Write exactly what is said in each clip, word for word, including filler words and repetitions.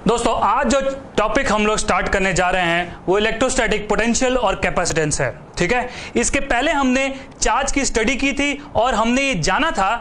दोस्तों आज जो टॉपिक हम लोग स्टार्ट करने जा रहे हैं वो इलेक्ट्रोस्टैटिक पोटेंशियल और कैपेसिटेंस है। ठीक है, इसके पहले हमने चार्ज की स्टडी की थी और हमने ये जाना था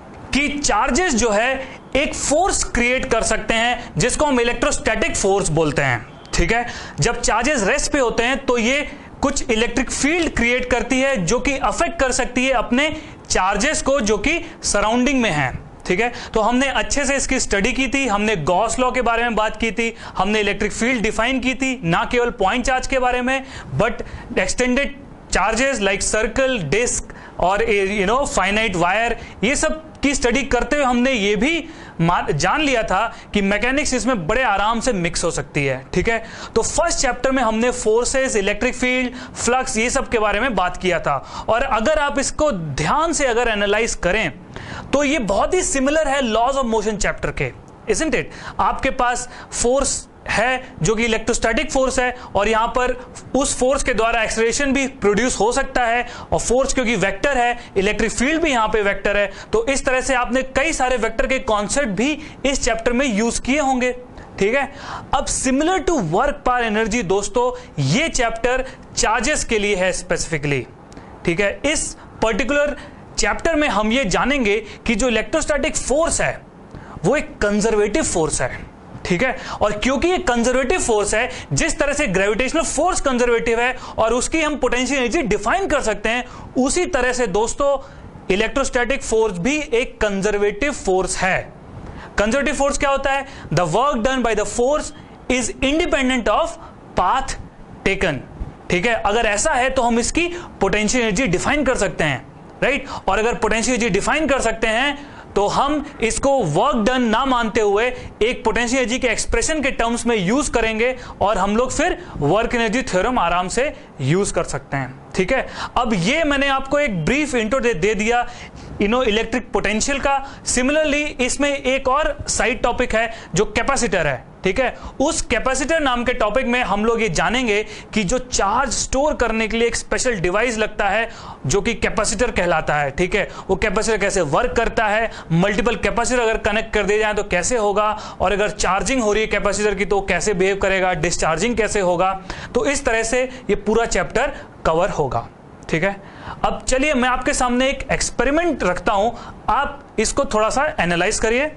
कि चार्जेस जो है एक फोर्स क्रिएट कर सकते हैं जिसको हम इलेक्ट्रोस्टैटिक फोर्स बोलते हैं। ठीक है, जब चार्जेस रेस्ट पे होते हैं तो ये कुछ इलेक्ट्रिक फील्ड क्रिएट करती है जो कि अफेक्ट कर सकती है अपने चार्जेस को जो कि सराउंडिंग में है। ठीक है, तो हमने अच्छे से इसकी स्टडी की थी, हमने गॉस लॉ के बारे में बात की थी, हमने इलेक्ट्रिक फील्ड डिफाइन की थी, ना केवल पॉइंट चार्ज के बारे में but extended charges like circle, disc और यू नो फाइनाइट वायर, ये सब की स्टडी करते हुए हमने ये भी जान लिया था कि मैकेनिक्स इसमें बड़े आराम से मिक्स हो सकती है। ठीक है, तो फर्स्ट चैप्टर में हमने फोर्सेस, इलेक्ट्रिक फील्ड, फ्लक्स, ये सब के बारे में बात किया था। और अगर आप इसको ध्यान से अगर एनालाइज करें तो ये बहुत ही सिमिलर है लॉज ऑफ मोशन चैप्टर के, इजंट इट। आपके पास फोर्स है जो कि इलेक्ट्रोस्टैटिक फोर्स है और यहां पर उस फोर्स के द्वारा एक्सेलरेशन भी प्रोड्यूस हो सकता है और फोर्स क्योंकि वेक्टर है, इलेक्ट्रिक फील्ड भी यहां पे वेक्टर है, तो इस तरह से आपने कई सारे वेक्टर के कॉन्सेप्ट भी इस चैप्टर में यूज किए होंगे। ठीक है, अब सिमिलर टू वर्क पर एनर्जी दोस्तों ये चैप्टर चार्जेस के लिए है स्पेसिफिकली। ठीक है, इस पर्टिकुलर चैप्टर में हम ये जानेंगे कि जो इलेक्ट्रोस्टैटिक फोर्स है वो एक कंजर्वेटिव फोर्स है। ठीक है, और क्योंकि ये कंजर्वेटिव फोर्स है, जिस तरह से ग्रेविटेशनल फोर्स कंजर्वेटिव है और उसकी हम पोटेंशियल एनर्जी डिफाइन कर सकते हैं, उसी तरह से दोस्तों इलेक्ट्रोस्टैटिक फोर्स भी एक कंजर्वेटिव फोर्स है। कंजर्वेटिव फोर्स क्या होता है? The work done by the force is independent of path taken. ठीक है, अगर ऐसा है तो हम इसकी पोटेंशियल एनर्जी डिफाइन कर सकते हैं, राइट right? और अगर पोटेंशियल एनर्जी डिफाइन कर सकते हैं तो हम इसको वर्क डन ना मानते हुए एक पोटेंशियल एनर्जी के एक्सप्रेशन के टर्म्स में यूज करेंगे और हम लोग फिर वर्क एनर्जी थ्योरम आराम से यूज कर सकते हैं। ठीक है, अब ये मैंने आपको एक ब्रीफ इंट्रो दे, दे दिया यू नो इलेक्ट्रिक पोटेंशियल का। सिमिलरली इसमें एक और साइड टॉपिक है जो कैपेसिटर है। ठीक है, उस कैपेसिटर नाम के टॉपिक में हम लोग ये जानेंगे कि जो चार्ज स्टोर करने के लिए एक स्पेशल डिवाइस लगता है जो कि कैपेसिटर कहलाता है। ठीक है, वो कैपेसिटर कैसे वर्क करता है, मल्टीपल कैपेसिटर अगर कनेक्ट कर दिए जाए तो कैसे होगा, और अगर चार्जिंग हो रही है कैपेसिटर की तो कैसे बिहेव करेगा, डिस्चार्जिंग कैसे होगा, तो इस तरह से ये पूरा चैप्टर कवर होगा। ठीक है, अब चलिए मैं आपके सामने एक एक्सपेरिमेंट रखता हूं, आप इसको थोड़ा सा एनालाइज करिए।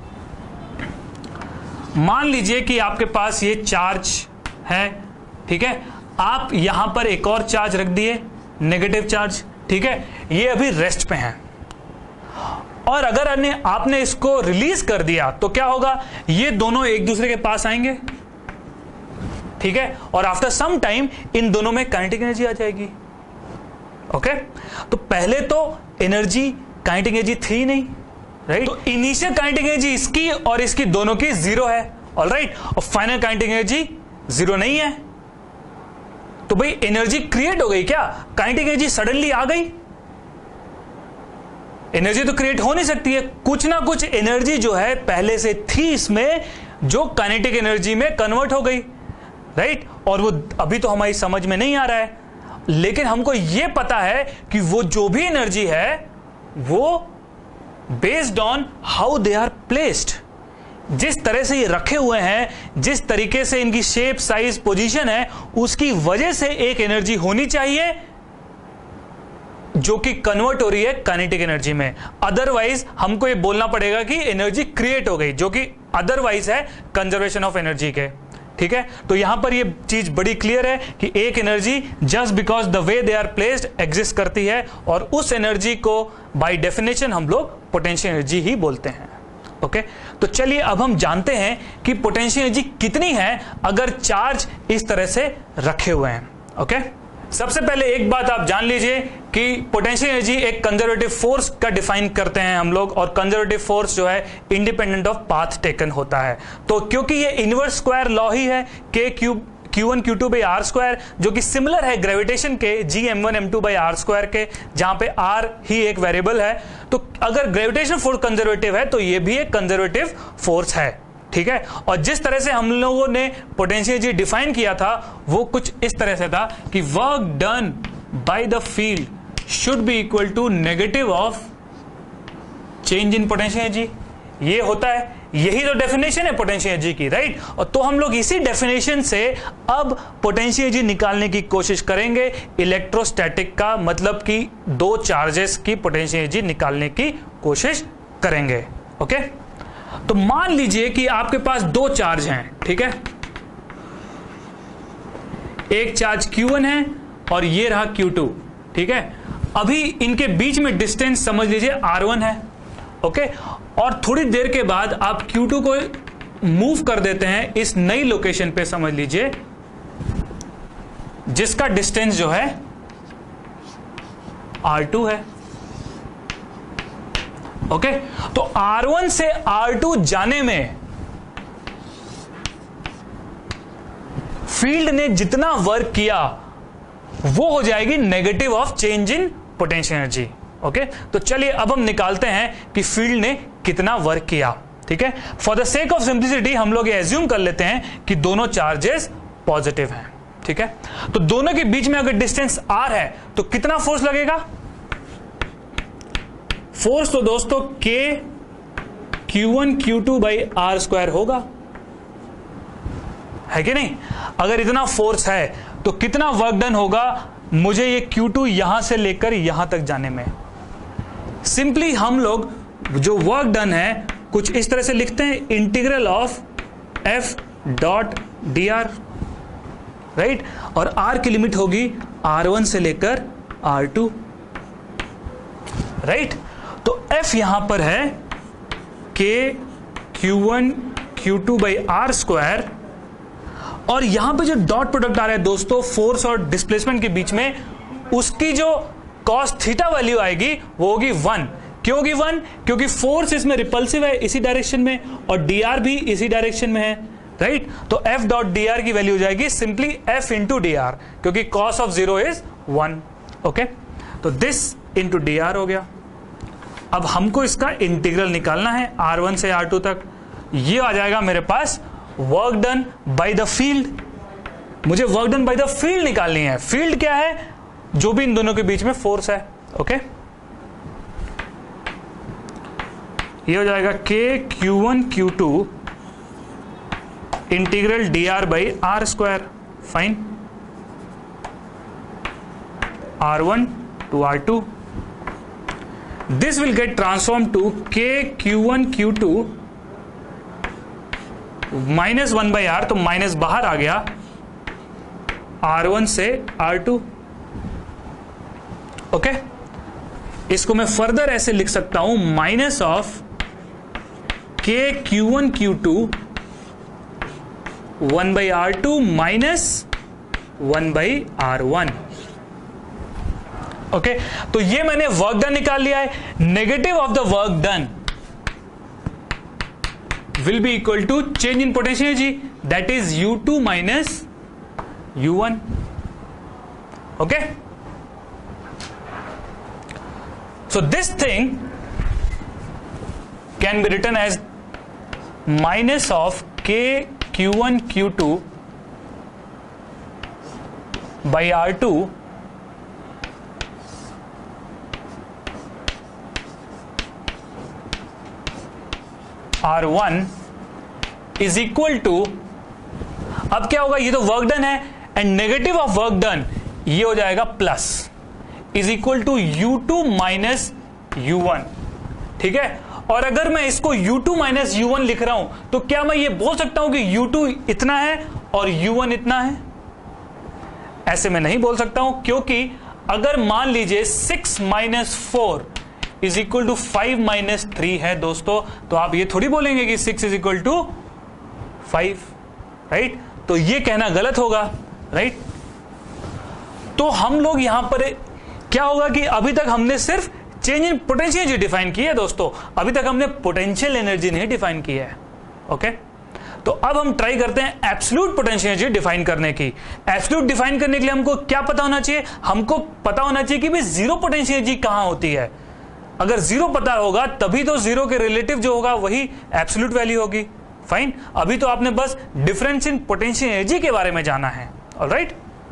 मान लीजिए कि आपके पास ये चार्ज है। ठीक है, आप यहां पर एक और चार्ज रख दिए, नेगेटिव चार्ज। ठीक है, ये अभी रेस्ट पे हैं और अगर आपने इसको रिलीज कर दिया तो क्या होगा? ये दोनों एक दूसरे के पास आएंगे। ठीक है, और आफ्टर सम टाइम इन दोनों में काइनेटिक एनर्जी आ जाएगी। ओके, तो पहले तो एनर्जी काइनेटिक एनर्जी थी नहीं, राइट right? तो इनिशियल काइनेटिक एनर्जी इसकी और इसकी दोनों की जीरो है, ऑलराइट right? और फाइनल काइनेटिक एनर्जी जीरो नहीं है, तो भाई एनर्जी क्रिएट हो गई क्या? काइनेटिक एनर्जी सडनली आ गई? एनर्जी तो क्रिएट हो नहीं सकती है, कुछ ना कुछ एनर्जी जो है पहले से थी इसमें जो काइनेटिक एनर्जी में कन्वर्ट हो गई, राइट right? और वो अभी तो हमारी समझ में नहीं आ रहा है, लेकिन हमको यह पता है कि वो जो भी एनर्जी है वो based on how they are placed, जिस तरह से ये रखे हुए हैं, जिस तरीके से इनकी शेप, साइज, पोजीशन है, उसकी वजह से एक एनर्जी होनी चाहिए जो कि कन्वर्ट हो रही है काइनेटिक एनर्जी में। अदरवाइज हमको ये बोलना पड़ेगा कि एनर्जी क्रिएट हो गई, जो कि अदरवाइज है कंजर्वेशन ऑफ एनर्जी के। ठीक है, तो यहां पर ये चीज बड़ी क्लियर है कि एक energy just because the way they are placed exist करती है और उस एनर्जी को बाय डेफिनेशन हम लोग पोटेंशियल एनर्जी ही बोलते हैं। ओके, तो चलिए अब हम जानते हैं कि पोटेंशियल एनर्जी कितनी है अगर चार्ज इस तरह से रखे हुए हैं। ओके, सबसे पहले एक बात आप जान लीजिए कि पोटेंशियल एनर्जी एक कंजर्वेटिव फोर्स का डिफाइन करते हैं हम लोग, और कंजर्वेटिव फोर्स जो है इंडिपेंडेंट ऑफ पाथ टेकन होता है। तो क्योंकि ये इनवर्स स्क्वायर लॉ ही है, K cube Q one Q two by R square, जो कि सिमिलर है ग्रेविटेशन के G M one M two by R square के, जहां पे आर ही एक वेरिएबल है। तो अगर ग्रेविटेशन फोर्स कंजर्वेटिव है तो ये भी एक कंजर्वेटिव फोर्स है। ठीक है, और जिस तरह से हम लोगों ने पोटेंशियल एनर्जी डिफाइन किया था वो कुछ इस तरह से था कि work done by the field should be equal to negative of change in potential energy. ये होता है यही तो डेफिनेशन है पोटेंशियल एनर्जी की, राइट। और तो हम लोग इसी डेफिनेशन से अब पोटेंशियल एनर्जी निकालने की कोशिश करेंगे इलेक्ट्रोस्टैटिक का, मतलब कि दो चार्जेस की पोटेंशियल एनर्जी निकालने की कोशिश करेंगे। ओके, तो मान लीजिए कि आपके पास दो चार्ज हैं, ठीक है, एक चार्ज क्यू वन है और ये रहा क्यू टू, ठीक है। अभी इनके बीच में डिस्टेंस समझ लीजिए आर वन है, ओके। और थोड़ी देर के बाद आप क्यू टू को मूव कर देते हैं इस नई लोकेशन पे, समझ लीजिए, जिसका डिस्टेंस जो है आर टू है, ओके। तो आर वन से आर टू जाने में फील्ड ने जितना वर्क किया वो हो जाएगी negative of change in potential energy, okay. तो चलिए अब हम निकालते हैं कि फील्ड ने कितना वर्क किया, ठीक है। For the sake of simplicity हम लोग ये एज्यूम कर लेते हैं कि दोनों चार्जेस पॉजिटिव हैं, ठीक है। तो दोनों के बीच में अगर डिस्टेंस आर है तो कितना फोर्स लगेगा? फोर्स तो दोस्तों K Q one Q two by R square होगा, है कि नहीं? अगर इतना फोर्स है तो कितना वर्क डन होगा मुझे ये क्यू टू यहां से लेकर यहां तक जाने में? सिंपली हम लोग जो वर्क डन है कुछ इस तरह से लिखते हैं, integral of F dot D R, right. और आर की लिमिट होगी आर वन से लेकर आर टू, राइट। तो एफ यहां पर है K Q one Q two by R square, और यहां पे जो डॉट प्रोडक्ट आ रहा है दोस्तों फोर्स और डिस्प्लेसमेंट के बीच में, उसकी जो कॉस थीटा वैल्यू आएगी वो होगी वन। क्यों होगी वन? क्योंकि फोर्स इसमें रिपल्सिव है इसी डायरेक्शन में और डी आर भी इसी डायरेक्शन में है, राइट। तो एफ डॉट डी आर की वैल्यू हो जाएगी simply F into D R, क्योंकि cos of zero is one, okay. तो दिस इंटू डी आर हो गया। अब हमको इसका इंटीग्रल निकालना है आर वन से आर टू तक। ये आ जाएगा मेरे पास work done by the field. मुझे work done by the field निकालनी है। फील्ड क्या है? जो भी इन दोनों के बीच में फोर्स है, ओके। ये हो जाएगा K Q one Q two integral D R by R square, fine, R one to R two. This will get transform to K Q one Q two minus one by R, तो minus बाहर आ गया, R one से R two, okay. इसको मैं further ऐसे लिख सकता हूं, minus of K Q one Q two one by R two minus one by R one, okay. तो ये मैंने वर्क डन निकाल लिया है। Negative of the work done will be equal to change in potential energy, that is U two minus U one, okay. So this thing can be written as minus of K Q one Q two by R two R one is equal to, अब क्या होगा, ये तो work done है and negative of work done ये हो जाएगा plus, is equal to U two minus U one, ठीक है। और अगर मैं इसको U two minus U one लिख रहा हूं तो क्या मैं ये बोल सकता हूं कि यू टू इतना है और यू वन इतना है? ऐसे मैं नहीं बोल सकता हूं, क्योंकि अगर मान लीजिए six minus four is equal to five minus three है दोस्तों, तो आप ये थोड़ी बोलेंगे कि six is equal to five, right. तो ये कहना गलत होगा, राइट। तो हम लोग यहां पर क्या होगा कि अभी तक हमने सिर्फ change in potential energy define की है दोस्तों, अभी तक हमने पोटेंशियल एनर्जी नहीं डिफाइन की है, ओके। तो अब हम ट्राई करते हैं एब्सोल्यूट पोटेंशियल एनर्जी डिफाइन करने की। एब्सोल्यूट डिफाइन करने के लिए हमको क्या पता होना चाहिए? हमको पता होना चाहिए कि भाई जीरो पोटेंशियल एनर्जी कहां होती है। अगर जीरो पता होगा तभी तो जीरो के रिलेटिव जो होगा वही एब्सोल्यूट वैल्यू होगी, फाइन। अभी तो आपने बस डिफरेंस इन पोटेंशियल एनर्जी के बारे में जाना है, ऑलराइट।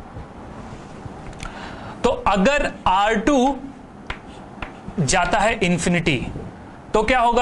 तो अगर आर टू जाता है इंफिनिटी तो क्या होगा?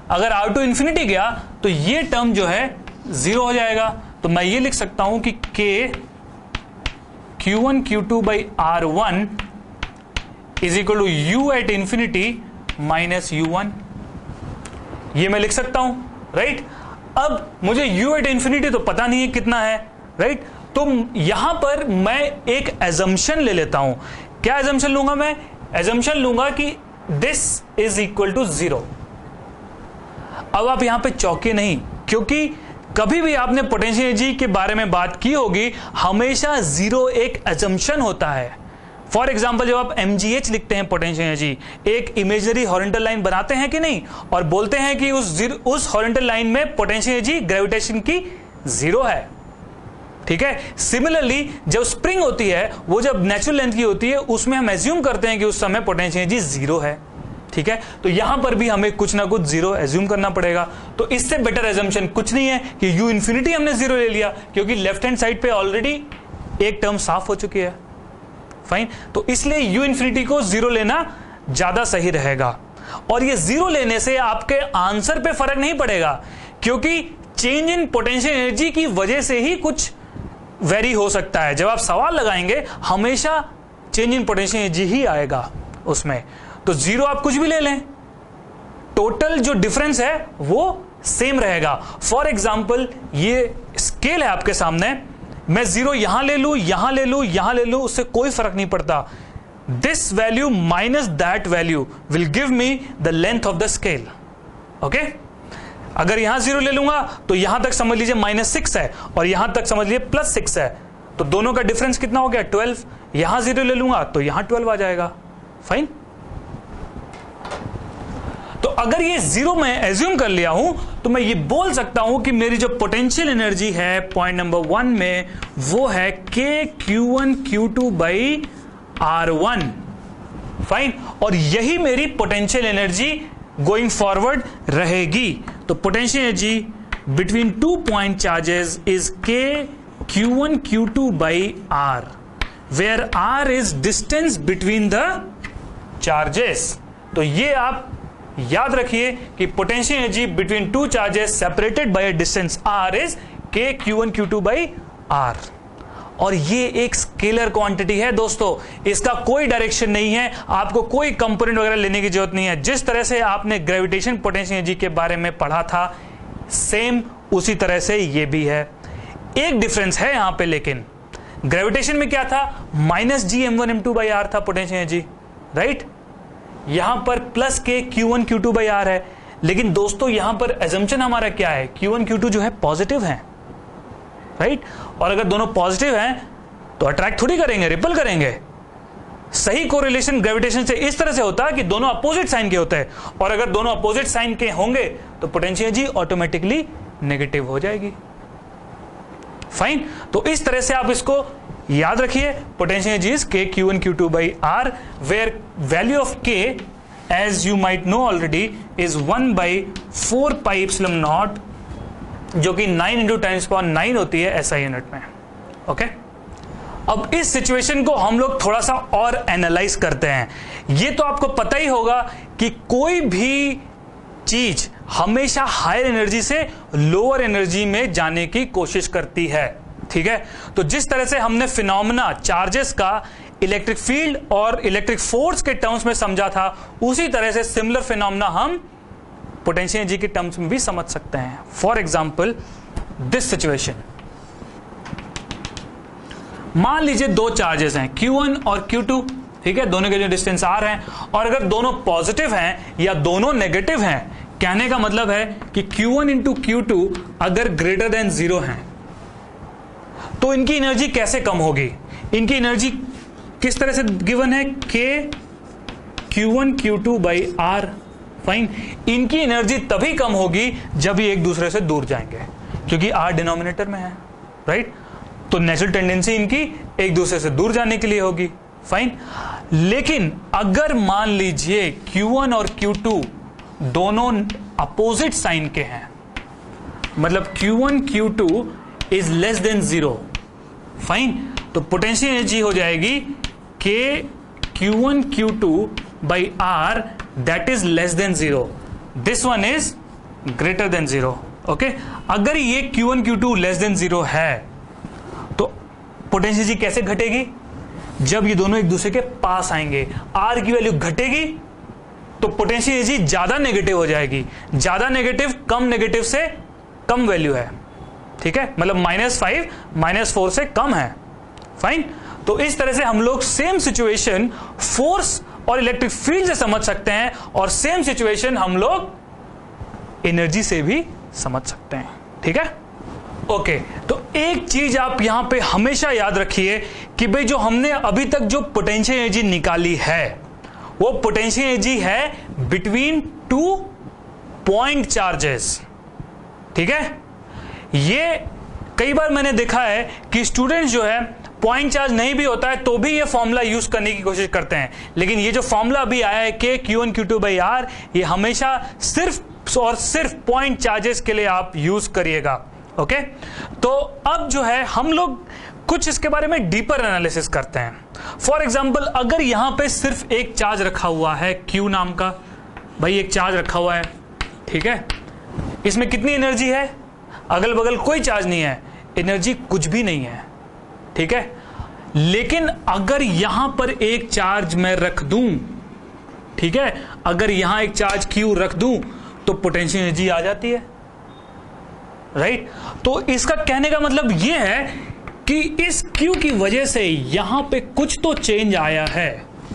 अगर आर टू इंफिनिटी गया तो ये टर्म जो है जीरो हो जाएगा। तो मैं ये लिख सकता हूं कि K Q one Q two by R one is equal to U at infinity minus U one, ये मैं लिख सकता हूं, राइट। अब मुझे u एट इंफिनिटी तो पता नहीं है कितना है, राइट। तो यहां पर मैं एक एजम्पशन ले लेता हूं। क्या एजम्पशन लूंगा मैं? एजम्पशन लूंगा कि this is equal to zero. अब आप यहां पे चौके नहीं, क्योंकि कभी भी आपने पोटेंशियल एनर्जी के बारे में बात की होगी, हमेशा जीरो एक एजम्पशन होता है। फॉर एग्जाम्पल जब आप एम जी एच लिखते हैं पोटेंशियल एनर्जी, एक इमेजनरी हॉरिजॉन्टल लाइन बनाते हैं कि नहीं, और बोलते हैं कि उस उस हॉरिजॉन्टल लाइन में पोटेंशियल एनर्जी ग्रेविटेशन की जीरो है, ठीक है। सिमिलरली जब स्प्रिंग होती है, वो जब नेचुरल लेंथ की होती है, उसमें हम एज्यूम करते हैं कि उस समय पोटेंशियल एनर्जी जीरो है, ठीक है। तो यहां पर भी हमें कुछ ना कुछ जीरो एज्यूम करना पड़ेगा। तो इससे बेटर एजम्पशन कुछ नहीं है कि यू इंफिनिटी हमने जीरो ले लिया, क्योंकि लेफ्ट हैंड साइड पे ऑलरेडी एक टर्म साफ हो चुकी है, फाइन। तो इसलिए यू इंफिनिटी को जीरो लेना ज्यादा सही रहेगा। और ये जीरो लेने से आपके आंसर पे फर्क नहीं पड़ेगा, क्योंकि चेंज इन पोटेंशियल एनर्जी की वजह से ही कुछ वेरी हो सकता है। जब आप सवाल लगाएंगे हमेशा चेंज इन पोटेंशियल एनर्जी ही आएगा उसमें। तो जीरो आप कुछ भी ले लें, टोटल जो डिफरेंस है वो सेम रहेगा। फॉर एग्जाम्पल ये स्केल है आपके सामने, मैं जीरो यहां ले लूं, यहां ले लूं, यहां ले लूं, उससे कोई फर्क नहीं पड़ता। This value minus that value will give me the length of the scale, okay. अगर यहां जीरो ले लूंगा तो यहां तक समझ लीजिए माइनस सिक्स है, और यहां तक समझ लीजिए प्लस सिक्स है, तो दोनों का डिफरेंस कितना हो गया? ट्वेल्व। यहां जीरो ले लूंगा तो यहां ट्वेल्व आ जाएगा, फाइन। तो अगर ये जीरो मैं एज्यूम कर लिया हूं, तो मैं ये बोल सकता हूं कि मेरी जो पोटेंशियल एनर्जी है पॉइंट नंबर वन में, वो है K Q one Q two by R one, fine. और यही मेरी पोटेंशियल एनर्जी गोइंग फॉरवर्ड रहेगी। तो potential energy between two point charges is K Q one Q two by R, where R is distance between the charges. तो ये आप याद रखिए कि potential energy between two charges separated by a distance R is K Q one Q two by R. और ये एक scalar quantity है दोस्तों, इसका कोई डायरेक्शन नहीं है, आपको कोई कंपोनेंट वगैरह लेने की जरूरत नहीं है। जिस तरह से आपने ग्रेविटेशन पोटेंशियल एनर्जी के बारे में पढ़ा था, सेम उसी तरह से ये भी है। एक डिफरेंस है यहां पे, लेकिन ग्रेविटेशन में क्या था? Minus G M one M two by R था पोटेंशियल एनर्जी, राइट। यहां पर plus K Q one Q two by R है। लेकिन दोस्तों यहां पर एजम्पशन हमारा क्या है? क्यू वन क्यू टू जो है पॉजिटिव है, राइट। और अगर दोनों पॉजिटिव हैं तो अट्रैक्ट थोड़ी करेंगे, रिपल करेंगे। सही कोरिलेशन ग्रेविटेशन से इस तरह से होता है कि दोनों अपोजिट साइन के होते हैं, और अगर दोनों अपोजिट साइन के होंगे तो पोटेंशियल एनर्जी ऑटोमेटिकली नेगेटिव हो जाएगी, फाइन। तो इस तरह से आप इसको याद रखिए, potential energy is K Q one Q two by R, where value of K as you might know already is one by four pi epsilon naught, जो कि nine into times power nine होती है SI unit में, okay. अब इस situation को हम लोग थोड़ा सा और एनालाइज करते हैं। ये तो आपको पता ही होगा कि कोई भी चीज हमेशा हायर एनर्जी से लोअर एनर्जी में जाने की कोशिश करती है, ठीक है। तो जिस तरह से हमने फिनोमेना चार्जेस का इलेक्ट्रिक फील्ड और इलेक्ट्रिक फोर्स के टर्म्स में समझा था, उसी तरह से सिमिलर फिनोमेना हम पोटेंशियल एनर्जी के टर्म्स में भी समझ सकते हैं। फॉर एग्जांपल दिस सिचुएशन, मान लीजिए दो चार्जेस हैं क्यू वन और क्यू टू, ठीक है, दोनों के जो डिस्टेंस आर हैं, और अगर दोनों पॉजिटिव हैं या दोनों नेगेटिव हैं, कहने का मतलब है कि Q one into Q two अगर ग्रेटर देन जीरो हैं, तो इनकी एनर्जी कैसे कम होगी? इनकी एनर्जी किस तरह से गिवन है? K Q one Q two by R, fine. इनकी एनर्जी तभी कम होगी जब ये एक दूसरे से दूर जाएंगे, क्योंकि आर डिनोमिनेटर में है, राइट। तो नेचुरल टेंडेंसी इनकी एक दूसरे से दूर जाने के लिए होगी, फाइन। लेकिन अगर मान लीजिए क्यू वन और क्यू टू दोनों अपोजिट साइन के हैं, मतलब Q one Q two is less than zero, fine, तो पोटेंशियल एनर्जी हो जाएगी K Q one Q two by R, that is less than zero. This one is greater than zero. Okay, अगर ये Q one Q two less than zero है तो potential energy कैसे घटेगी? जब ये दोनों एक दूसरे के पास आएंगे, आर की वैल्यू घटेगी तो पोटेंशियल एनर्जी ज्यादा नेगेटिव हो जाएगी। ज्यादा नेगेटिव कम नेगेटिव से कम वैल्यू है, ठीक है, मतलब माइनस फाइव माइनस फोर से कम है। फाइन, तो इस तरह से हम लोग सेम सिचुएशन फोर्स और इलेक्ट्रिक फील्ड से समझ सकते हैं और सेम सिचुएशन हम लोग एनर्जी से भी समझ सकते हैं। ठीक है, ओके। तो एक चीज आप यहां पे हमेशा याद रखिए कि भाई जो हमने अभी तक जो पोटेंशियल एनर्जी निकाली है वो पोटेंशियल एनर्जी है बिटवीन टू पॉइंट चार्जेस। ठीक है, ये कई बार मैंने देखा है कि स्टूडेंट्स जो है पॉइंट चार्ज नहीं भी होता है तो भी ये फॉर्मूला यूज करने की कोशिश करते हैं, लेकिन ये जो फॉर्मूला अभी आया है K Q one Q two by R, ये हमेशा सिर्फ और सिर्फ पॉइंट चार्जेस के लिए आप यूज करिएगा। ओके, तो अब जो है हम लोग कुछ इसके बारे में डीपर एनालिसिस करते हैं। फॉर एग्जाम्पल, अगर यहां पे सिर्फ एक चार्ज रखा हुआ है Q नाम का, भाई एक चार्ज रखा हुआ है, ठीक है, इसमें कितनी एनर्जी है? अगल बगल कोई चार्ज नहीं है, एनर्जी कुछ भी नहीं है। ठीक है, लेकिन अगर यहां पर एक चार्ज मैं रख दूं, ठीक है, अगर यहां एक चार्ज Q रख दूं तो पोटेंशियल एनर्जी आ जाती है, राइट। तो इसका कहने का मतलब यह है कि इस Q की वजह से यहां पे कुछ तो चेंज आया है,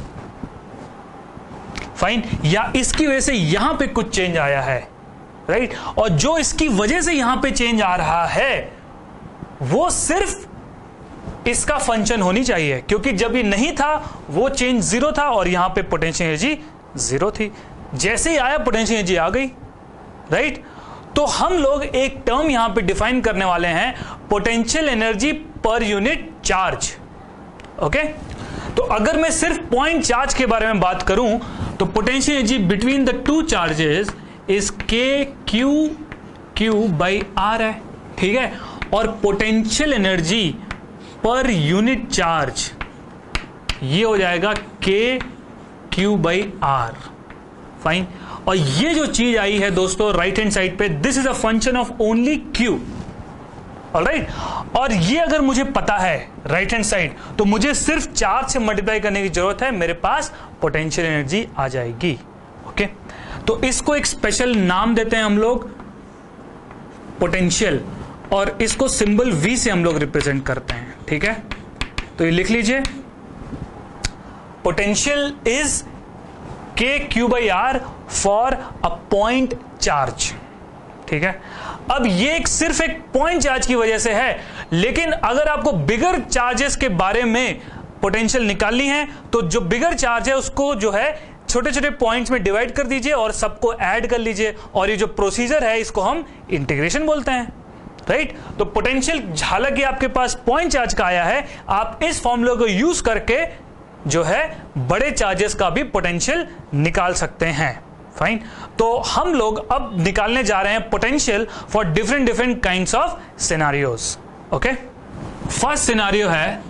फाइन, या इसकी वजह से यहां पे कुछ चेंज आया है, राइट। और जो इसकी वजह से यहां पे चेंज आ रहा है वो सिर्फ इसका फंक्शन होनी चाहिए, क्योंकि जब ये नहीं था वो चेंज जीरो था और यहां पे पोटेंशियल एनर्जी जीरो थी। जैसे ही आया पोटेंशियल एनर्जी आ गई, राइट। तो हम लोग एक टर्म यहां पे डिफाइन करने वाले हैं, potential energy per unit charge. Okay, तो अगर मैं सिर्फ पॉइंट चार्ज के बारे में बात करूं तो potential energy between the two charges is K Q Q by R है, ठीक है। और potential energy per unit charge ये हो जाएगा K Q by R, fine. और ये जो चीज आई है दोस्तों राइट हैंड साइड पे, this is a function of only Q, alright. और ये अगर मुझे पता है राइट हैंड साइड, तो मुझे सिर्फ चार्ज से मल्टीप्लाई करने की जरूरत है, मेरे पास पोटेंशियल एनर्जी आ जाएगी। ओके, तो इसको एक स्पेशल नाम देते हैं हम लोग पोटेंशियल, और इसको सिंबल V से हम लोग रिप्रेजेंट करते हैं। ठीक है, तो ये लिख लीजिए, potential is K Q by R for a point charge. ठीक है, अब ये एक सिर्फ एक पॉइंट चार्ज की वजह से है, लेकिन अगर आपको बिगर चार्जेस के बारे में पोटेंशियल निकालनी है तो जो बिगर चार्ज है उसको जो है छोटे छोटे पॉइंट्स में डिवाइड कर दीजिए और सबको ऐड कर लीजिए, और ये जो प्रोसीजर है इसको हम इंटीग्रेशन बोलते हैं, राइट। तो पोटेंशियल, हालांकि आपके पास पॉइंट चार्ज का आया है, आप इस फॉर्मूला को यूज करके जो है बड़े चार्जेस का भी पोटेंशियल निकाल सकते हैं, फाइन। तो हम लोग अब निकालने जा रहे हैं potential for different different kinds of scenarios. Okay, first scenario है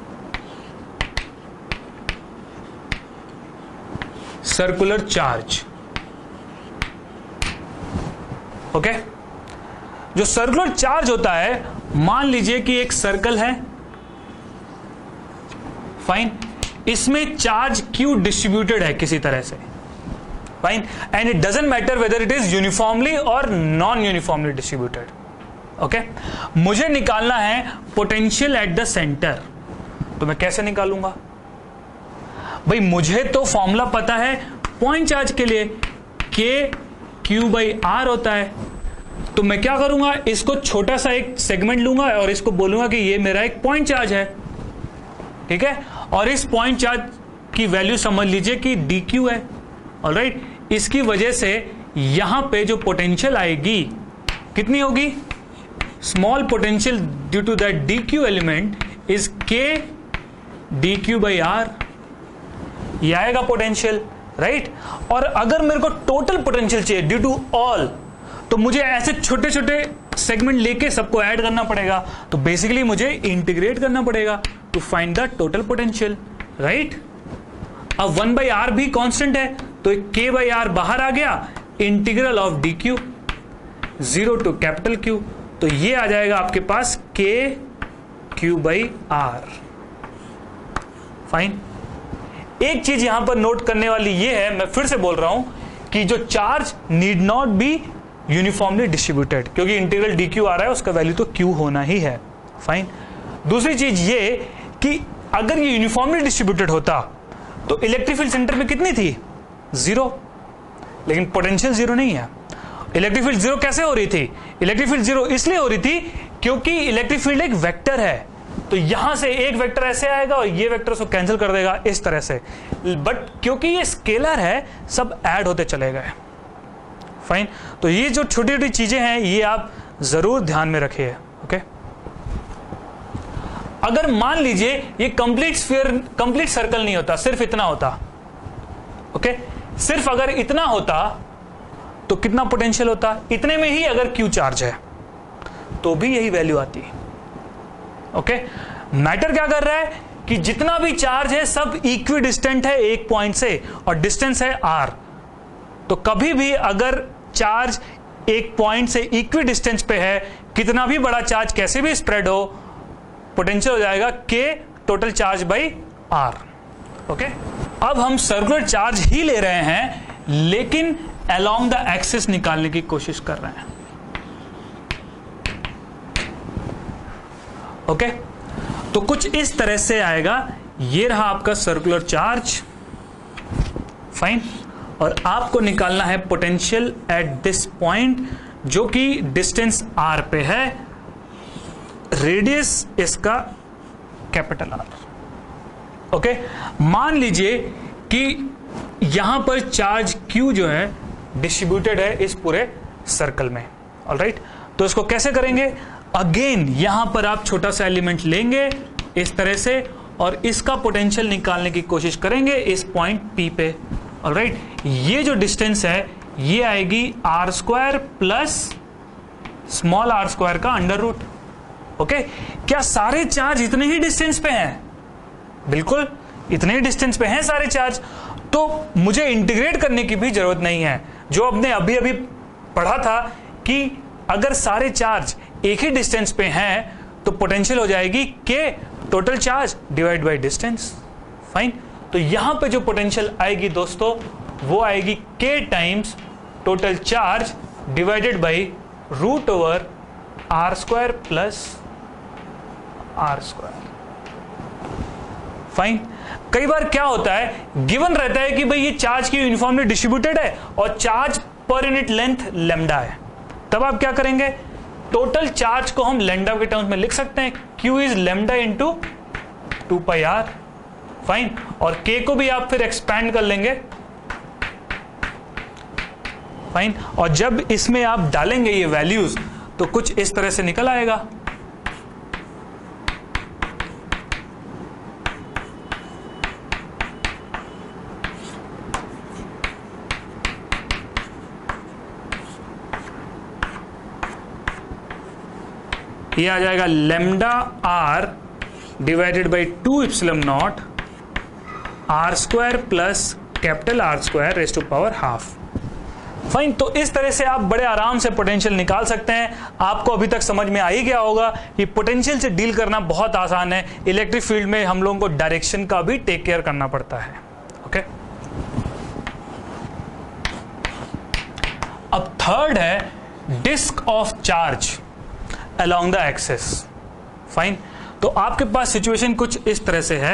सर्कुलर चार्ज। ओके, जो सर्कुलर चार्ज होता है, मान लीजिए कि एक सर्कल है, फाइन, इसमें चार्ज Q डिस्ट्रीब्यूटेड है किसी तरह से, fine, and it doesn't matter whether it is uniformly और नॉन यूनिफॉर्मली डिस्ट्रीब्यूटेड। ओके, मुझे निकालना है पोटेंशियल एट द सेंटर, तो मैं कैसे निकालूंगा? भाई मुझे तो फॉर्मूला पता है पॉइंट चार्ज के लिए, के क्यू बाई आर होता है, तो मैं क्या करूंगा, इसको छोटा सा एक सेगमेंट लूंगा और इसको बोलूंगा कि ये मेरा एक पॉइंट चार्ज है, ठीक है, और इस पॉइंट चार्ज की वैल्यू समझ लीजिए कि डी क्यू है, ऑलराइट। इसकी वजह से यहां पे जो पोटेंशियल आएगी कितनी होगी? Small potential due to that D Q element is K D Q by R, ये आएगा पोटेंशियल, राइट। और अगर मेरे को टोटल पोटेंशियल चाहिए ड्यू टू ऑल, तो मुझे ऐसे छोटे छोटे सेगमेंट लेके सबको ऐड करना पड़ेगा, तो बेसिकली मुझे इंटीग्रेट करना पड़ेगा to find the total potential, right. अब वन बाई आर भी कांस्टेंट है, तो के बाई आर बाहर आ गया, integral of D Q, zero to capital Q, तो ये आ जाएगा आपके पास के क्यू बाई आर। फाइन। एक चीज यहां पर नोट करने वाली ये है, मैं फिर से बोल रहा हूं कि जो charge need not be uniformly distributed, क्योंकि इंटीग्रल डी क्यू आ रहा है, उसका वैल्यू तो क्यू होना ही है। फाइन। दूसरी चीज ये कि अगर ये यूनिफॉर्मली डिस्ट्रीब्यूटेड होता तो इलेक्ट्रिक फील्ड सेंटर में कितनी थी? जीरो। लेकिन पोटेंशियल जीरो नहीं है। इलेक्ट्रिक फील्ड जीरो कैसे हो रही थी? इलेक्ट्रिक फील्ड जीरो इसलिए हो रही थी क्योंकि इलेक्ट्रिक फील्ड एक वेक्टर है, तो यहां से एक वेक्टर ऐसे आएगा और ये वेक्टर उसको कैंसिल कर देगा इस तरह से, बट क्योंकि ये स्केलर है सब ऐड होते चले गए। फाइन। तो ये जो छोटी छोटी चीजें हैं ये आप जरूर ध्यान में रखिए। ओके। अगर मान लीजिए ये कंप्लीट स्फीयर, कंप्लीट सर्कल नहीं होता, सिर्फ इतना होता, ओके, सिर्फ अगर इतना होता तो कितना पोटेंशियल होता? इतने में ही अगर क्यू चार्ज है तो भी यही वैल्यू आती है। ओके। मैटर क्या कर रहा है कि जितना भी चार्ज है सब इक्वी डिस्टेंट है एक पॉइंट से और डिस्टेंस है आर, तो कभी भी अगर चार्ज एक पॉइंट से इक्वी डिस्टेंस पे है, कितना भी बड़ा चार्ज कैसे भी स्प्रेड हो, पोटेंशियल हो जाएगा K total charge by R. Okay. अब हम सर्कुलर चार्ज ही ले रहे हैं लेकिन अलोंग द एक्सिस निकालने की कोशिश कर रहे हैं। Okay okay? तो कुछ इस तरह से आएगा। ये रहा आपका सर्कुलर चार्ज। फाइन। और आपको निकालना है पोटेंशियल एट दिस पॉइंट, जो कि डिस्टेंस आर पे है, रेडियस इसका कैपिटल आर। ओके। मान लीजिए कि यहां पर चार्ज क्यू जो है डिस्ट्रीब्यूटेड है इस पूरे सर्कल में। ऑलराइट। तो इसको कैसे करेंगे? अगेन यहां पर आप छोटा सा एलिमेंट लेंगे इस तरह से और इसका पोटेंशियल निकालने की कोशिश करेंगे इस पॉइंट पी पे। ऑलराइट। ये जो डिस्टेंस है ये आएगी R square plus small R square का अंडर रूट। ओके। क्या सारे चार्ज इतने ही डिस्टेंस पे हैं? बिल्कुल इतने ही डिस्टेंस पे हैं सारे चार्ज, तो मुझे इंटीग्रेट करने की भी जरूरत नहीं है। जो आपने अभी अभी पढ़ा था कि अगर सारे चार्ज एक ही डिस्टेंस पे हैं तो पोटेंशियल हो जाएगी K total charge divide by distance. Fine. तो यहां पे जो पोटेंशियल आएगी दोस्तों वो आएगी K times total charge divided by root over R square plus R square. Fine. कई बार क्या होता है, गिवन रहता है कि भाई ये चार्ज की यूनिफॉर्मली डिस्ट्रीब्यूटेड है और चार्ज पर यूनिट लेंथ लैम्डा है, तब आप क्या करेंगे? टोटल चार्ज को हम लैम्डा के टर्म्स में लिख सकते हैं, Q is lambda into two pi R. Fine. और K को भी आप फिर एक्सपैंड कर लेंगे। फाइन। और जब इसमें आप डालेंगे ये वैल्यूज तो कुछ इस तरह से निकल आएगा। ये आ जाएगा lambda R divided by two epsilon naught R square plus capital R square raise to power half. Fine. तो इस तरह से आप बड़े आराम से पोटेंशियल निकाल सकते हैं। आपको अभी तक समझ में आ ही गया होगा कि पोटेंशियल से डील करना बहुत आसान है। इलेक्ट्रिक फील्ड में हम लोगों को डायरेक्शन का भी टेक केयर करना पड़ता है। ओके। अब थर्ड है disk of charge along the axis। Fine. तो आपके पास सिचुएशन कुछ इस तरह से है।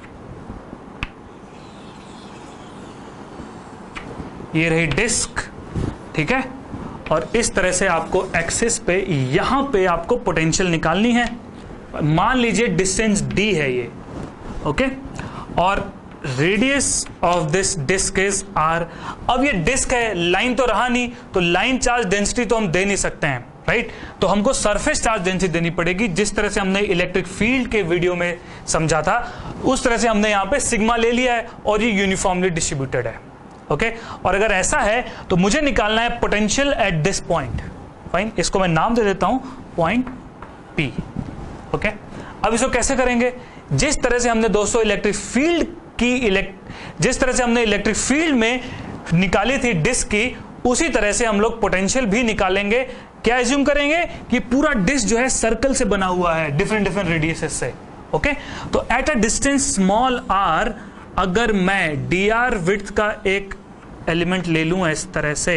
ये रही डिस्क, ठीक है, और इस तरह से आपको एक्सिस पे यहां पे आपको पोटेंशियल निकालनी है। मान लीजिए डिस्टेंस d है ये। ओके। और radius of this disk is r। अब ये डिस्क है, लाइन तो रहा नहीं, तो लाइन चार्ज डेंसिटी तो हम दे नहीं सकते हैं, राइट right? तो हमको सरफेस चार्ज डेंसिटी देनी पड़ेगी। जिस तरह से हमने इलेक्ट्रिक फील्ड के वीडियो में समझा था उस तरह से हमने यहां पे सिग्मा ले लिया है और ये यूनिफॉर्मली डिस्ट्रीब्यूटेड है। Okay okay? और अगर ऐसा है तो मुझे निकालना है potential at this point. Fine. इसको मैं नाम दे देता हूं पॉइंट P। ओके। अब इसको कैसे करेंगे? जिस तरह से हमने दोस्तों इलेक्ट्रिक फील्ड की इलेक्ट जिस तरह से हमने इलेक्ट्रिक फील्ड में निकाली थी डिस्क की, उसी तरह से हम लोग पोटेंशियल भी निकालेंगे क्या एज्यूम करेंगे कि पूरा डिस्क जो है सर्कल से बना हुआ है डिफरेंट डिफरेंट रेडियसेस से। ओके, तो at a distance small R अगर मैं डी आर विड्थ का एक एलिमेंट ले लूं इस तरह से,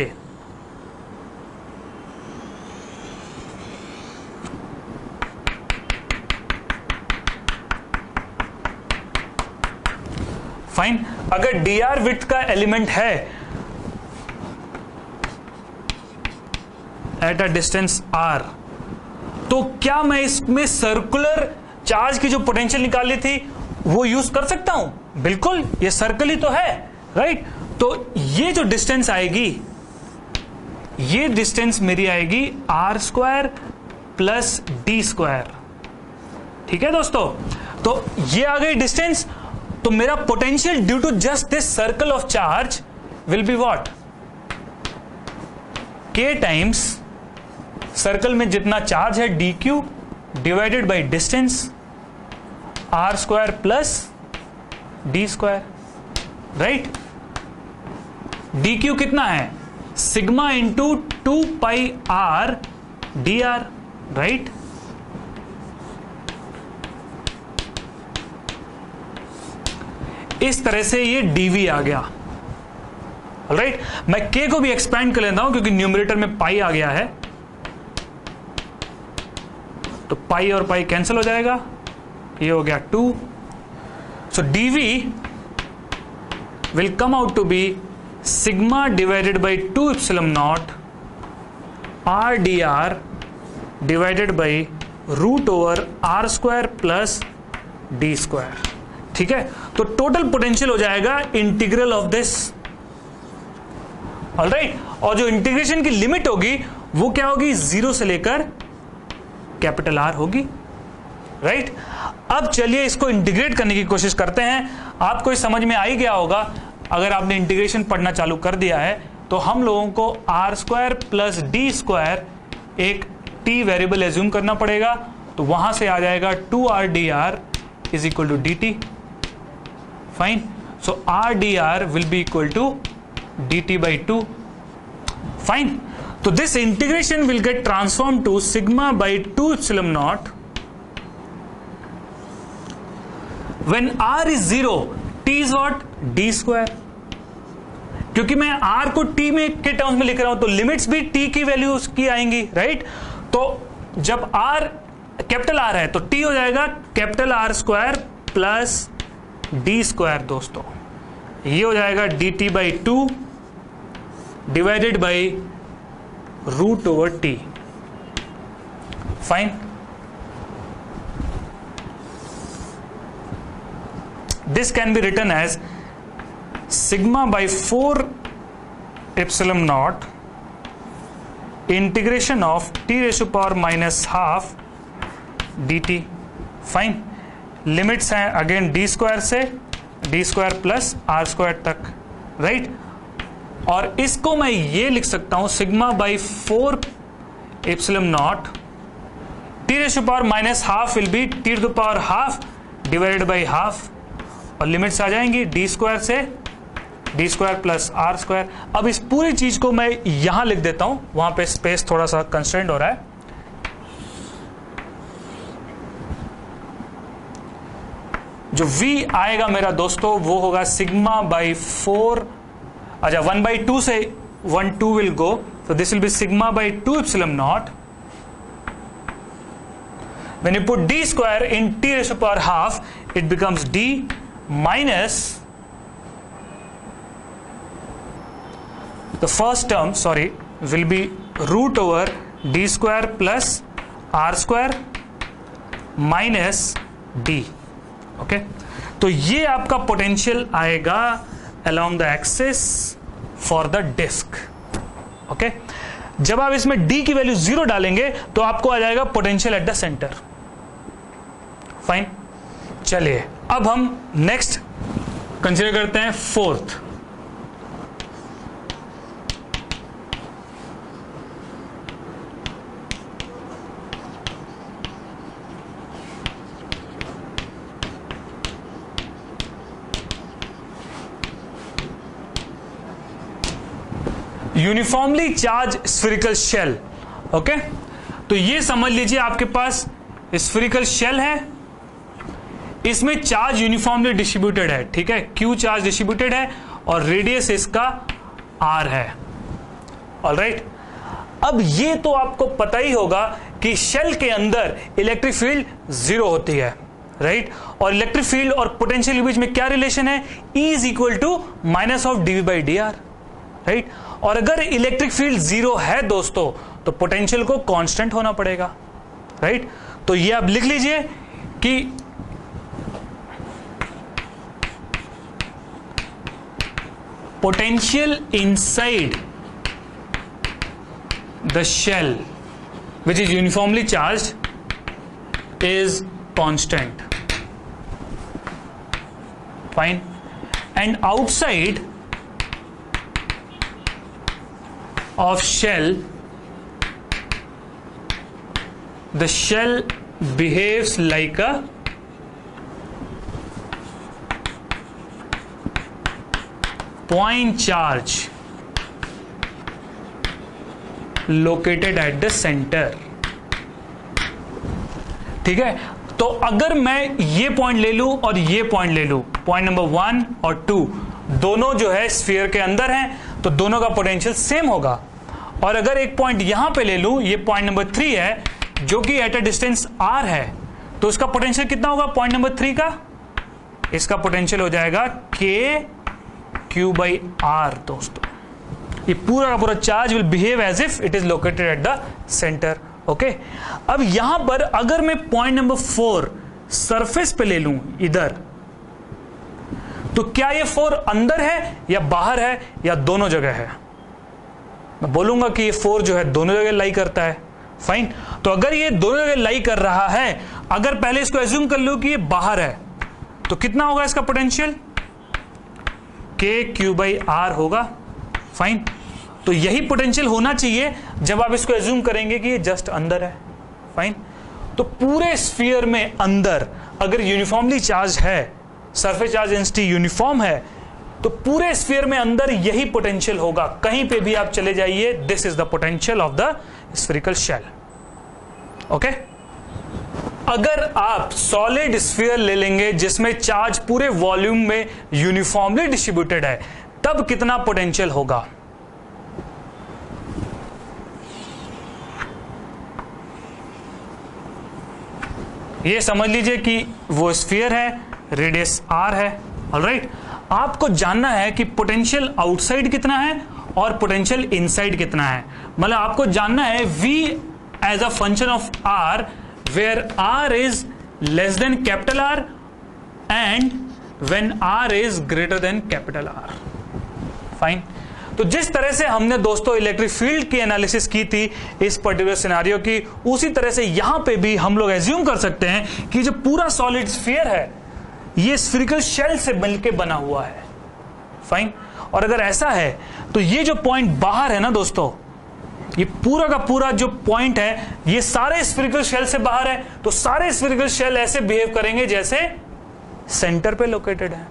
फाइन, अगर डी आर विड्थ का एलिमेंट है एट अ डिस्टेंस आर, तो क्या मैं इसमें सर्कुलर चार्ज की जो पोटेंशियल निकाली थी वो यूज कर सकता हूं? बिल्कुल, ये सर्कल ही तो है, राइट। तो ये जो डिस्टेंस आएगी, ये डिस्टेंस मेरी आएगी R square plus D square. ठीक है दोस्तों, तो ये आ गई डिस्टेंस। तो मेरा potential due to just this circle of charge will be what? K times circle में जितना चार्ज है D Q divided by distance R square plus D square, right. D Q कितना है? Sigma into two pi R D R, right. इस तरह से ये DV आ गया, राइट। मैं के को भी एक्सपेंड कर लेता हूं क्योंकि न्यूमरेटर में पाई आ गया है, तो पाई और पाई कैंसिल हो जाएगा, ये हो गया two. So DV will come out to be sigma divided by two epsilon naught R D R divided by root over R square plus D square. ठीक है, तो टोटल पोटेंशियल हो जाएगा इंटीग्रल ऑफ दिस, ऑलराइट। और जो integration की limit होगी वो क्या होगी? जीरो से लेकर कैपिटल आर होगी, राइट। अब चलिए इसको इंटीग्रेट करने की कोशिश करते हैं। आपको इस समझ में आ ही गया होगा, अगर आपने इंटीग्रेशन पढ़ना चालू कर दिया है तो हम लोगों को R square plus D square एक टी वेरिएबल एज्यूम करना पड़ेगा, तो वहां से आ जाएगा two R D R is equal to D T, fine. So R D R will be equal to D T by two, fine. तो this integration will get transform to sigma by two epsilon naught when R is zero, T is what? D square. क्योंकि मैं are को T में के terms में लिख रहा हूं तो लिमिट्स भी टी की वैल्यूज की आएंगी, राइट। तो जब आर कैपिटल आर है तो टी हो जाएगा capital R square plus D square. दोस्तों ये हो जाएगा D T by two divided by root over T, fine. This can be written as sigma by four epsilon naught integration of T ratio power minus half D T, fine. Limits हैं again D square से D square plus R square तक, right. और इसको मैं ये लिख सकता हूं sigma by four epsilon naught T ratio power minus half will be T to the power half divided by half, और लिमिट्स आ जाएंगी डी स्क्वायर से D square plus R square. अब इस पूरी चीज को मैं यहां लिख देता हूं, वहां पे स्पेस थोड़ा सा कंस्ट्रेंट हो रहा है। जो v आएगा मेरा दोस्तों वो होगा सिग्मा बाई फोर, अच्छा वन बाई टू से one two will go, so this will be sigma by two epsilon naught. When you put d square in t raised to power half, it becomes d minus the first term, sorry, will be root over d square plus r square minus d. Okay okay? तो ये आपका potential आएगा along the axis for the disk. Okay okay? जब आप इसमें d की value zero डालेंगे तो आपको आ जाएगा potential at the centre. Fine, चलिए अब हम नेक्स्ट कंसीडर करते हैं fourth. Uniformly charge spherical shell. Okay, तो ये समझ लीजिए आपके पास स्फेरिकल शेल है, इसमें चार्ज यूनिफॉर्मली डिस्ट्रीब्यूटेड है, ठीक है, क्यू चार्ज डिस्ट्रीब्यूटेड है और रेडियस इसका आर है। ऑलराइट, अब ये तो आपको पता ही होगा कि शेल के अंदर इलेक्ट्रिक फील्ड जीरो होती है, राइट right? और इलेक्ट्रिक फील्ड और पोटेंशियल के बीच में क्या रिलेशन है, E is equal to minus of DV by D R, right. और अगर इलेक्ट्रिक फील्ड जीरो है दोस्तों तो पोटेंशियल को कांस्टेंट होना पड़ेगा, राइट right? तो ये आप लिख लीजिए कि potential inside the shell which is uniformly charged is constant, fine, and outside of shell the shell behaves like a point charge located at the center, ठीक है। तो अगर मैं ये पॉइंट ले लूं और ये पॉइंट ले लूं, पॉइंट नंबर वन और टू दोनों जो है स्फीयर के अंदर हैं, तो दोनों का पोटेंशियल सेम होगा। और अगर एक पॉइंट यहां पे ले लूं, ये पॉइंट नंबर थ्री है जो कि एट अ डिस्टेंस आर है, तो इसका पोटेंशियल कितना होगा पॉइंट नंबर थ्री का, इसका पोटेंशियल हो जाएगा के क्यू बाई आर। दोस्तों ये पूरा का पूरा charge will behave as if it is located at the centre, okay. अब यहां पर अगर मैं पॉइंट नंबर फोर सरफेस पे ले लूं इधर, तो क्या ये फोर अंदर है या बाहर है या दोनों जगह है? मैं बोलूंगा कि ये फोर जो है दोनों जगह लाई करता है, फाइन। तो अगर ये दोनों जगह लाई कर रहा है, अगर पहले इसको एज्यूम कर लो कि ये बाहर है, तो कितना होगा इसका potential, K Q by R होगा, फाइन। तो यही पोटेंशियल होना चाहिए जब आप इसको एज्यूम करेंगे कि ये जस्ट अंदर है, फाइन। तो पूरे स्फीयर में अंदर अगर यूनिफॉर्मली चार्ज है, सरफेस चार्ज डेंसिटी यूनिफॉर्म है, तो पूरे स्फीयर में अंदर यही पोटेंशियल होगा। कहीं पे भी आप चले जाइए, this is the potential of the spherical shell, okay. अगर आप सॉलिड स्फीयर ले लेंगे जिसमें चार्ज पूरे वॉल्यूम में यूनिफॉर्मली डिस्ट्रीब्यूटेड है, तब कितना पोटेंशियल होगा? ये समझ लीजिए कि वो स्फीयर है, रेडियस आर है, ऑलराइट। आपको जानना है कि पोटेंशियल आउटसाइड कितना है और पोटेंशियल इनसाइड कितना है। मतलब आपको जानना है V as a function of R, where R is less than capital R and when R is greater than capital R, fine. तो जिस तरह से हमने दोस्तों इलेक्ट्रिक फील्ड की एनालिसिस की थी इस पर्टिकुलर सिनेरियो की, उसी तरह से यहां पे भी हम लोग एज्यूम कर सकते हैं कि जो पूरा सॉलिड स्फीयर है ये स्फेरिकल शेल से मिलके बना हुआ है, फाइन। और अगर ऐसा है तो ये जो पॉइंट बाहर है ना दोस्तों, ये पूरा का पूरा जो पॉइंट है ये सारे स्फेरिकल शेल से बाहर है, तो सारे स्फेरिकल शेल ऐसे बिहेव करेंगे जैसे सेंटर पे लोकेटेड है,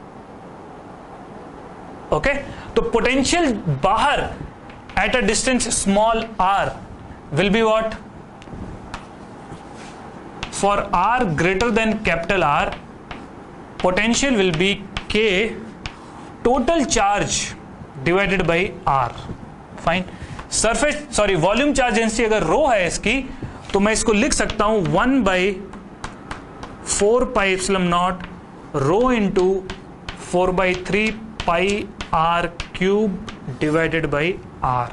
ओके okay? तो पोटेंशियल बाहर at a distance small R will be what, for R greater than capital R potential will be K total charge divided by R, fine. Surface sorry volume charge density अगर rho है इसकी, तो मैं इसको लिख सकता हूं one by four pi epsilon naught rho into four by three pi R cube divided by R,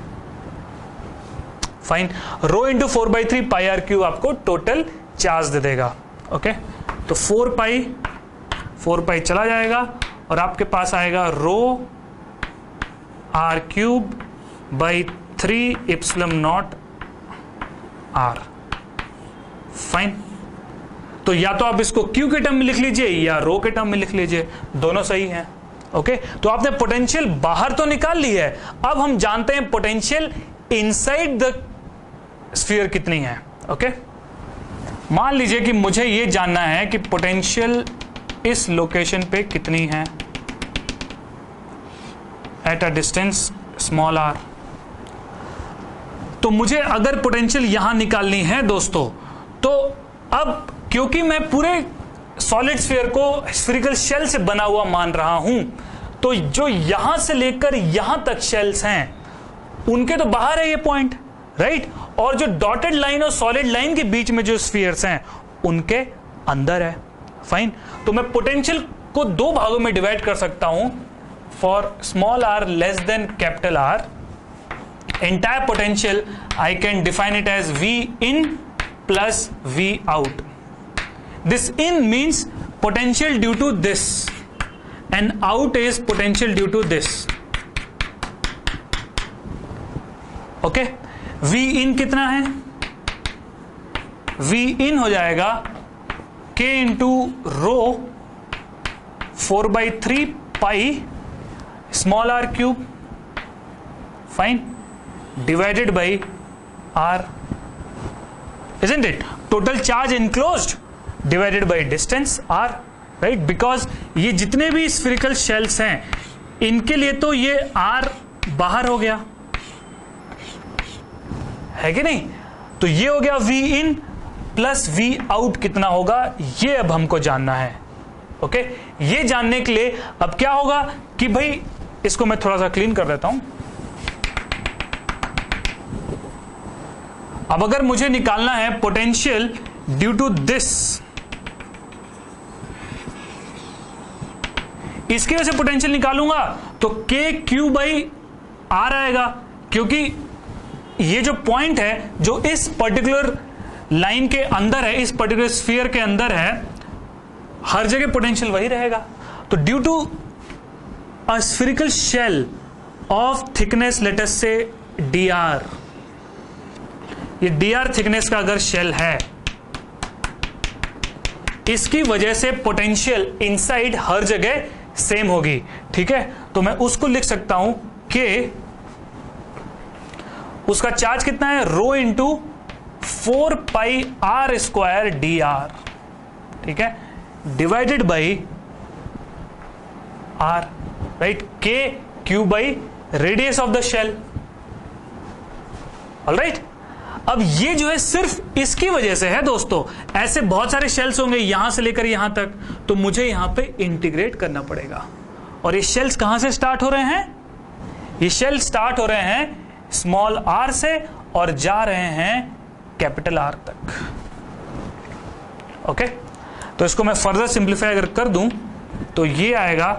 fine. Rho into four by three pi R cube आपको टोटल चार्ज दे देगा, ओके। तो फोर पाई फोर पाई चला जाएगा और आपके पास आएगा rho R cube by three epsilon naught R, fine. तो या तो आप इसको क्यू के टर्म में लिख लीजिए या रो के टर्म में लिख लीजिए, दोनों सही हैं, ओके okay? तो आपने पोटेंशियल बाहर तो निकाल ली है, अब हम जानते हैं पोटेंशियल इनसाइड द स्फीयर कितनी है, ओके okay? मान लीजिए कि मुझे यह जानना है कि पोटेंशियल इस लोकेशन पे कितनी है at a distance small R. तो तो मुझे अगर पोटेंशियल यहां निकालनी है दोस्तों, तो अब क्योंकि मैं पूरे सॉलिड स्फीयर को स्फेरिकल शेल से बना हुआ मान रहा हूं, तो जो यहां से लेकर यहां तक शेल्स हैं उनके तो बाहर है ये पॉइंट, राइट, और जो डॉटेड लाइन और सॉलिड लाइन के बीच में जो स्फीयर्स हैं उनके अंदर है। फाइन, तो मैं पोटेंशियल को दो भागों में डिवाइड कर सकता हूं, for small R less than capital R, entire potential I can define it as V in plus V out. This in means potential due to this and out is potential due to this. Okay, V in कितना है? V in हो जाएगा K into rho four by three pi small r cube, fine, divided by r, isn't it? Total charge enclosed divided by distance r, right? Because ये जितने भी spherical shells हैं इनके लिए तो ये r बाहर हो गया, है कि नहीं? तो ये हो गया V in plus V out कितना होगा, ये अब हमको जानना है। ओके, ये जानने के लिए अब क्या होगा कि भाई इसको मैं थोड़ा सा क्लीन कर देता हूं। अब अगर मुझे निकालना है पोटेंशियल ड्यू टू दिस, इसकी वजह से पोटेंशियल निकालूंगा तो के क्यू बाई आर आएगा, क्योंकि ये जो पॉइंट है जो इस पर्टिकुलर लाइन के अंदर है, इस पर्टिकुलर स्फीयर के अंदर है, हर जगह पोटेंशियल वही रहेगा। तो due to a spherical shell of thickness let us say D R, ये डी आर थिकनेस का अगर शेल है, इसकी वजह से पोटेंशियल इनसाइड हर जगह सेम होगी। ठीक है, तो मैं उसको लिख सकता हूं कि उसका चार्ज कितना है, rho into four pi r square d r, ठीक है, divided by r, right, k Q by radius of the shell. Alright, अब ये जो है सिर्फ इसकी वजह से है दोस्तों, ऐसे बहुत सारे शेल्स होंगे यहां से लेकर यहां तक, तो मुझे यहां पे इंटीग्रेट करना पड़ेगा। और ये शेल्स कहां से स्टार्ट हो रहे हैं, ये शेल स्टार्ट हो रहे हैं स्मॉल आर से और जा रहे हैं कैपिटल आर तक। ओके, तो इसको मैं फर्दर सिंप्लीफाई अगर कर दूं तो ये आएगा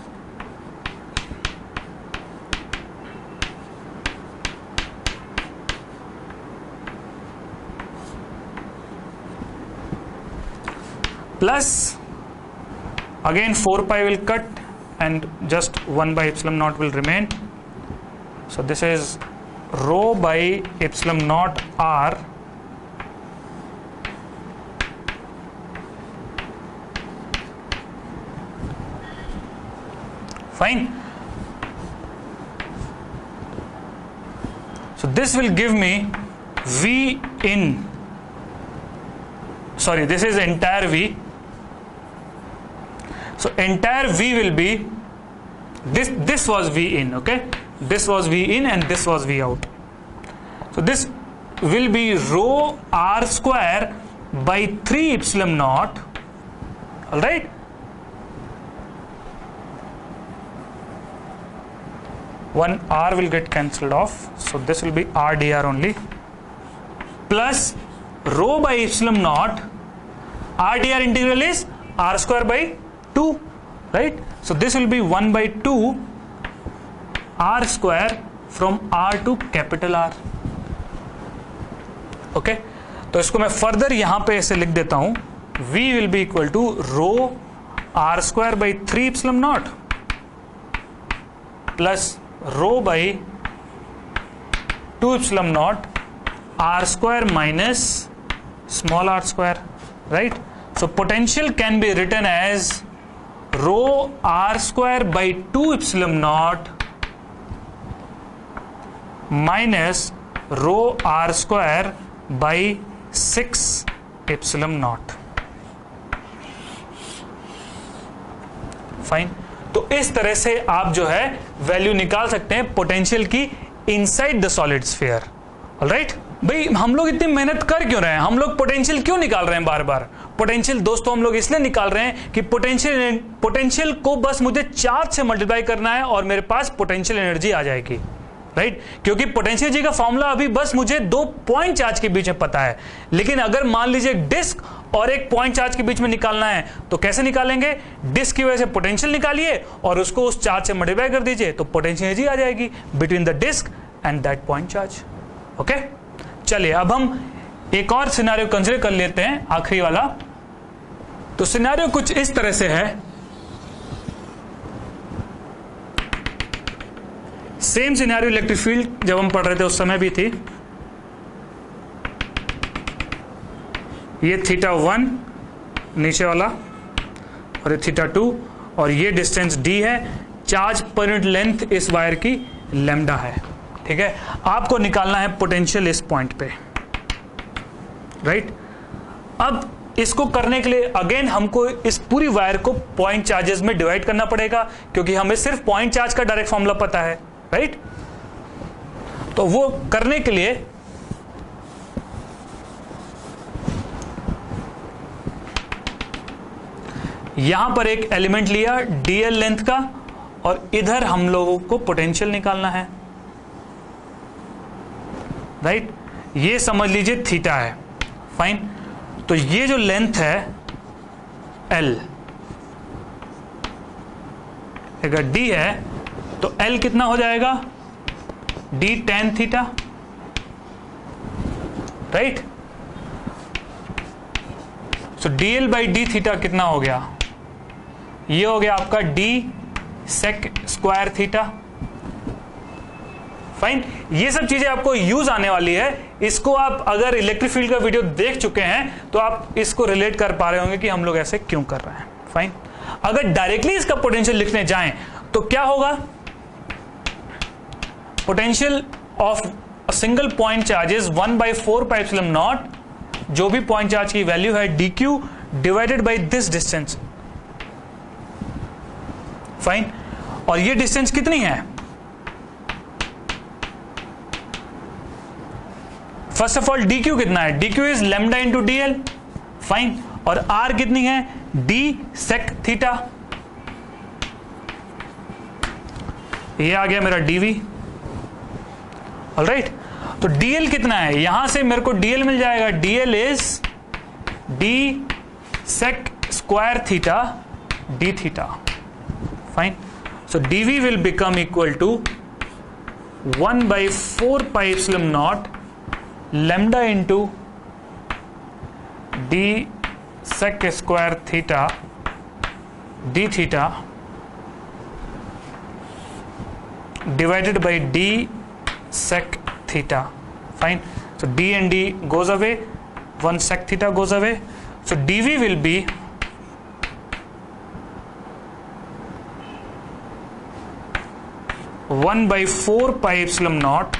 plus again four pi will cut and just one by epsilon naught will remain, so this is rho by epsilon naught r fine. So this will give me V in, sorry, this is entire V. So entire V will be this, this was V in, okay, this was V in and this was V out. So this will be rho r square by three epsilon naught. All right, one r will get cancelled off, so this will be r dr only, plus rho by epsilon naught, r dr integral is r square by two, right? So this will be one by two r square from r to capital R. Okay, तो इसको मैं further यहां पे ऐसे लिख देता हूं, V will be equal to rho r square by three epsilon naught plus rho by two epsilon naught r square minus small r square, right? So potential can be written as rho r square by two epsilon naught minus rho r square by six epsilon naught. Fine, तो इस तरह से आप जो है value निकाल सकते हैं पोटेंशियल की inside the solid sphere. Alright भाई, हम लोग इतनी मेहनत कर क्यों रहे हैं, हम लोग पोटेंशियल क्यों निकाल रहे हैं बार बार? पोटेंशियल दोस्तों हम लोग इसलिए निकाल रहे हैं कि पोटेंशियल पोटेंशियल को बस मुझे चार्ज से मल्टीप्लाई करना है और मेरे पास पोटेंशियल एनर्जी आ जाएगी, राइट right? क्योंकि पोटेंशियल जी का फॉर्मूला अभी बस मुझे दो पॉइंट चार्ज के बीच में पता है, लेकिन अगर मान लीजिए एक डिस्क और एक पॉइंट चार्ज के बीच में निकालना है तो कैसे निकालेंगे? डिस्क की वजह से पोटेंशियल निकालिए और उसको उस चार्ज से मल्टीप्लाई कर दीजिए तो पोटेंशियल एनर्जी आ जाएगी between the disc and that point charge. Okay, चलिए अब हम एक और सिनेरियो कंसीडर कर लेते हैं, आखिरी वाला। तो सिनेरियो कुछ इस तरह से है, सेम सिनेरियो इलेक्ट्रिक फील्ड जब हम पढ़ रहे थे उस समय भी थी। ये थीटा वन नीचे वाला और ये थीटा टू और ये डिस्टेंस डी है, चार्ज पर यूनिट लेंथ इस वायर की लैम्डा है, ठीक है। आपको निकालना है पोटेंशियल इस पॉइंट पे, राइट। अब इसको करने के लिए अगेन हमको इस पूरी वायर को पॉइंट चार्जेस में डिवाइड करना पड़ेगा, क्योंकि हमें सिर्फ पॉइंट चार्ज का डायरेक्ट फॉर्मूला पता है, राइट। तो वो करने के लिए यहां पर एक एलिमेंट लिया डीएल लेंथ का और इधर हम लोगों को पोटेंशियल निकालना है, राइट। ये समझ लीजिए थीटा है, फाइन। तो ये जो लेंथ है एल, अगर डी है तो एल कितना हो जाएगा? D tan theta, right. So d l by d theta कितना हो गया? ये हो गया आपका d sec square theta, fine. ये सब चीजें आपको यूज आने वाली है। इसको आप अगर इलेक्ट्रिक फील्ड का वीडियो देख चुके हैं तो आप इसको रिलेट कर पा रहे होंगे कि हम लोग ऐसे क्यों कर रहे हैं, फाइन। अगर डायरेक्टली इसका पोटेंशियल लिखने जाएं तो क्या होगा? Potential of a single point charge is one by four pi epsilon naught, जो भी पॉइंट चार्ज की वैल्यू है D Q divided by this distance, fine. और ये डिस्टेंस कितनी है? First of all d Q कितना है? D q is lambda into d l, fine. और आर कितनी है? डी सेक थीटा, ये आ गया मेरा डीवी, ऑलराइट। तो डीएल कितना है? यहां से मेरे को डीएल मिल जाएगा, d l is d sec square theta d theta, fine. So DV will become equal to one by four pi epsilon naught lambda into d sec square theta d theta divided by d sec theta, fine. So d and d goes away, one sec theta goes away, so dv will be one by four pi epsilon naught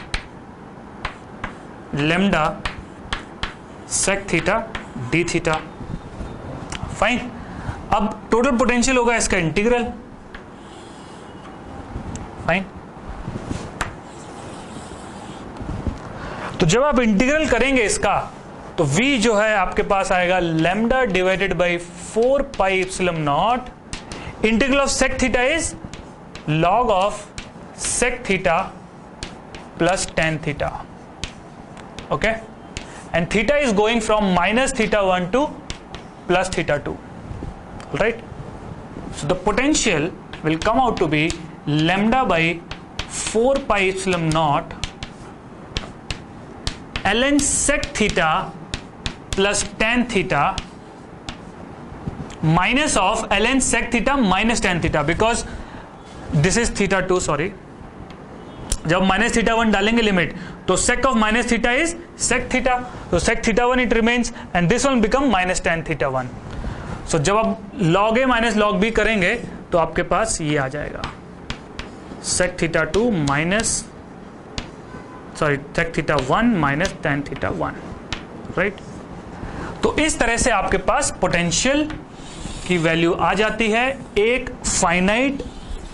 lambda sec theta d theta, fine. अब total potential होगा इसका integral, fine. तो जब आप integral करेंगे इसका तो v जो है आपके पास आएगा lambda divided by four pi epsilon naught integral of sec theta is log of sec theta plus tan theta, okay. And theta is going from minus theta one to plus theta two, right. So the potential will come out to be lambda by four pi epsilon naught ln sec theta plus tan theta minus of ln sec theta minus tan theta, because this is theta two, sorry। जब minus theta one डालेंगे limit तो sec of minus theta is sec theta, तो sec theta one it remains and this one become minus tan theta one. so जब आप log a minus log b करेंगे तो आपके पास ये आ जाएगा sec theta two minus sorry sec theta one minus tan theta one, right. तो इस तरह से आपके पास पोटेंशियल की वैल्यू आ जाती है एक फाइनाइट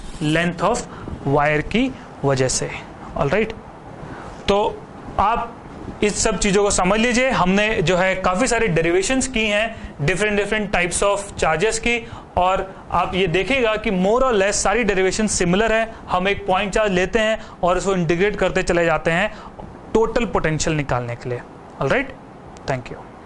लेंथ ऑफ वायर की वजह से, ऑलराइट। तो आप इस सब चीज़ों को समझ लीजिए। हमने जो है काफ़ी सारी डेरिवेशंस की हैं different different types of charges की, और आप ये देखिएगा कि मोर और लेस सारी डेरिवेशन सिमिलर है। हम एक पॉइंट चार्ज लेते हैं और उसको इंटीग्रेट करते चले जाते हैं टोटल पोटेंशियल निकालने के लिए। Alright, thank you.